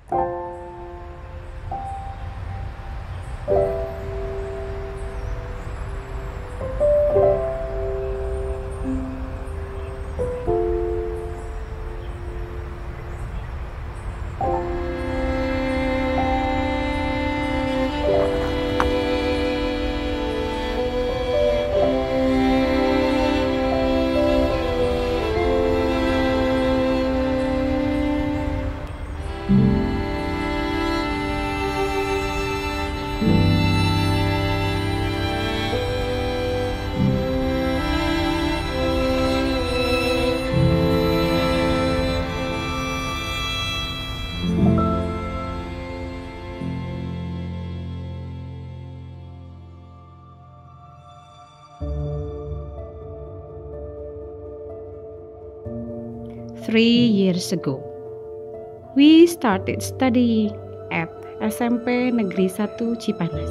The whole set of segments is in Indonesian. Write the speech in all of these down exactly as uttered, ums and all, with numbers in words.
Three years ago, we started studying at S M P Negeri satu Cipanas.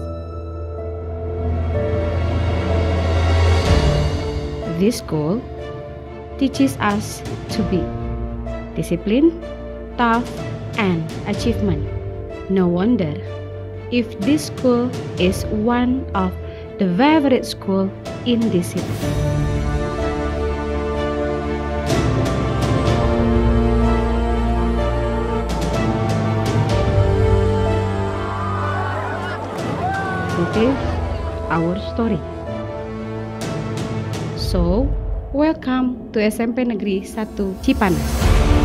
This school teaches us to be disciplined, tough, and achievement. No wonder if this school is one of the favorite school in this city. This is our story. So, welcome to S M P Negeri satu Cipanas.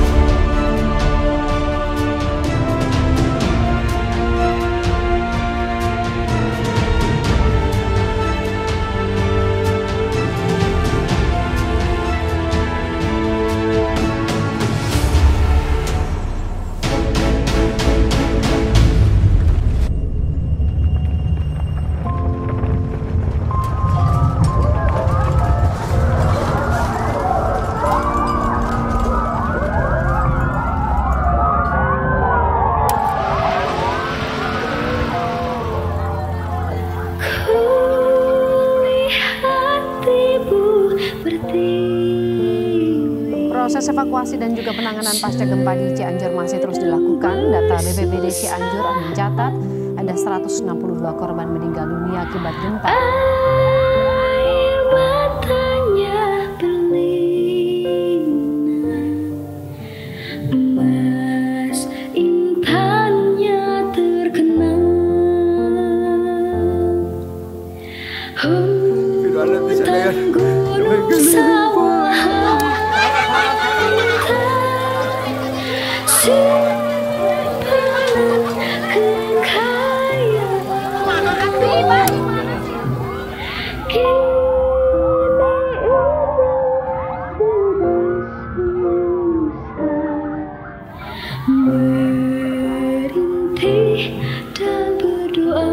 Proses evakuasi dan juga penanganan pasca gempa di Cianjur masih terus dilakukan. Data B P B D Cianjur mencatat ada seratus enam puluh dua korban meninggal dunia akibat gempa. Air matanya berlinang, emas intannya terkenang. Hutan gunung sawah merintih dan berdoa.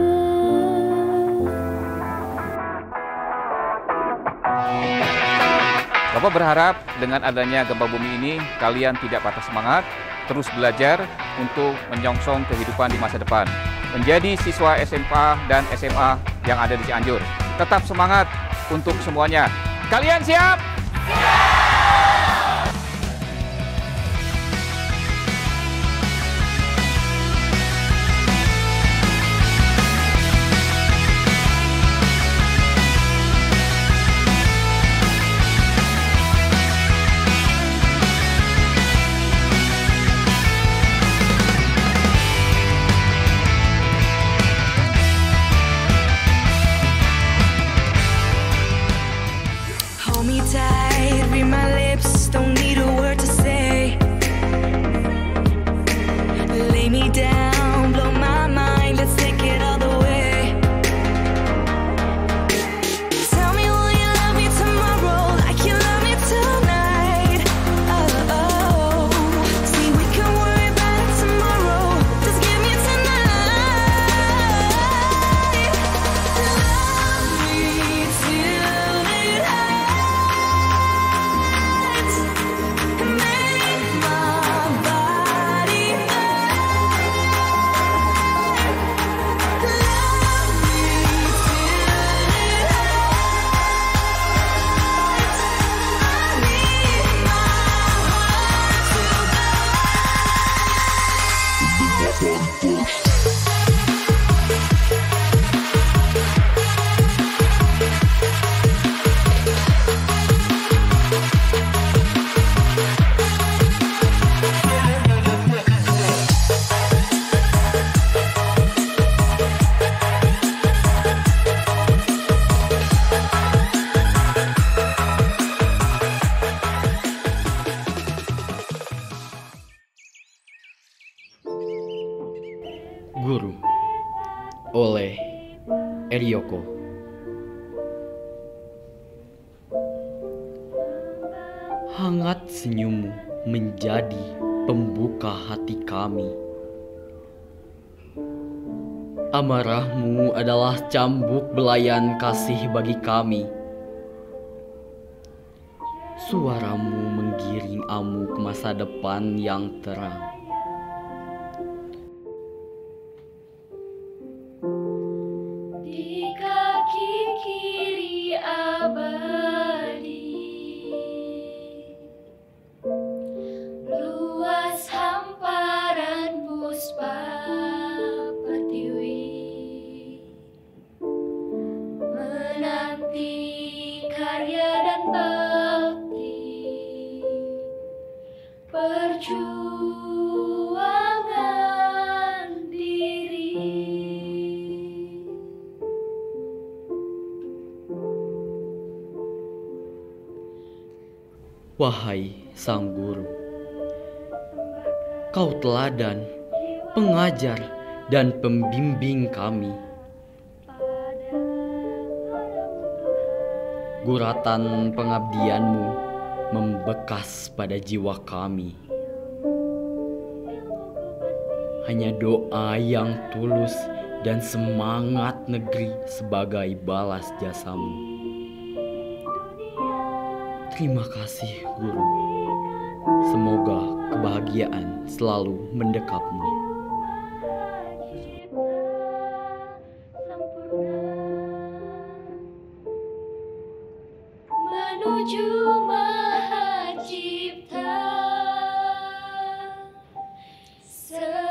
Bapak berharap dengan adanya gempa bumi ini kalian tidak patah semangat, terus belajar untuk menyongsong kehidupan di masa depan. Menjadi siswa S M A dan S M A yang ada di Cianjur. Tetap semangat untuk semuanya. Kalian siap? Hold me tight, read my lips, don't need a word to say. Lay me down, blow my mind, let's take it all the way. Tell me will you love me tomorrow like you love me tonight. Oh, oh. See we can worry about it tomorrow, just give me tonight. Love me till it ends, and make my body hurt. Guru oleh Eryoko. Hangat senyummu menjadi pembuka hati kami. Amarahmu adalah cambuk belayan kasih bagi kami. Suaramu menggiring amu ke masa depan yang terang. Di kaki kiri abadi, luas hamparan puspa pertiwi, menanti karya dan bakti, perjuangan diri. Wahai Sang Guru, Kau teladan, pengajar, dan pembimbing kami. Guratan pengabdianmu membekas pada jiwa kami. Hanya doa yang tulus dan semangat negeri sebagai balas jasamu. Terima kasih, Guru. Semoga kebahagiaan selalu mendekapmu. Menuju Maha Cipta.